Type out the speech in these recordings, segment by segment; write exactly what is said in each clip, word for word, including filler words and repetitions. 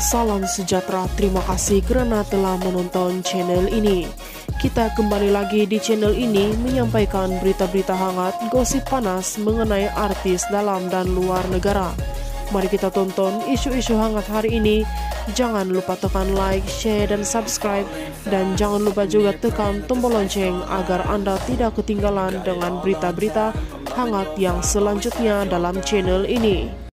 Salam sejahtera, terima kasih kerana telah menonton channel ini. Kita kembali lagi di channel ini menyampaikan berita-berita hangat, gosip panas mengenai artis dalam dan luar negara. Mari kita tonton isu-isu hangat hari ini. Jangan lupa tekan like, share dan subscribe. Dan jangan lupa juga tekan tombol lonceng agar Anda tidak ketinggalan dengan berita-berita hangat yang selanjutnya dalam channel ini.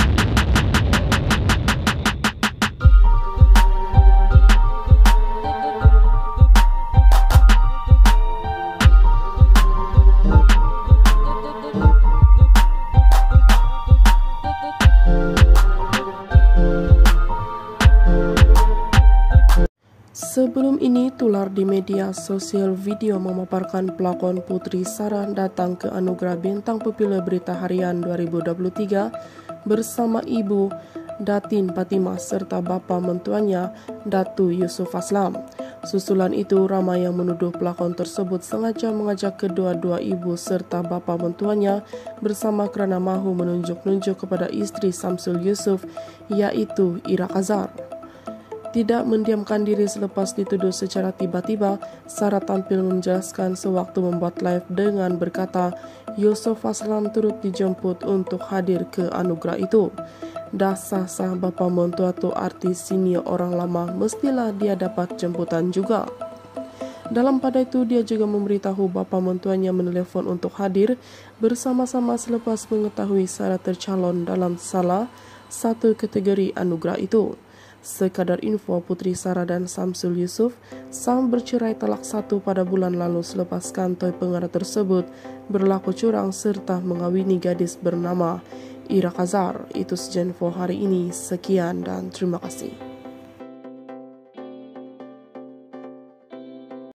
Sebelum ini tular di media sosial video memaparkan pelakon Putri Sarah datang ke Anugerah Bintang Populer Berita Harian dua ribu dua puluh tiga bersama ibu Datin Fatimah serta bapa mentuanya Datu Yusuf Aslam. Susulan itu ramai yang menuduh pelakon tersebut sengaja mengajak kedua-dua ibu serta bapa mentuanya bersama kerana mahu menunjuk-nunjuk kepada isteri Samsul Yusuf, iaitu Ira Kazar. Tidak mendiamkan diri selepas dituduh secara tiba-tiba, Sarah tampil menjelaskan sewaktu membuat live dengan berkata, Yusuf Aslam turut dijemput untuk hadir ke anugerah itu. Dah sah-sah bapa mentua tu artis senior orang lama, mestilah dia dapat jemputan juga. Dalam pada itu, dia juga memberitahu bapa mentuanya menelpon untuk hadir bersama-sama selepas mengetahui Sarah tercalon dalam salah satu kategori anugerah itu. Sekadar info, Putri Sarah dan Samsul Yusuf sang bercerai talak satu pada bulan lalu selepas kantoi pengarah tersebut berlaku curang serta mengawini gadis bernama Ira Kazar. Itu saja info hari ini. Sekian dan terima kasih.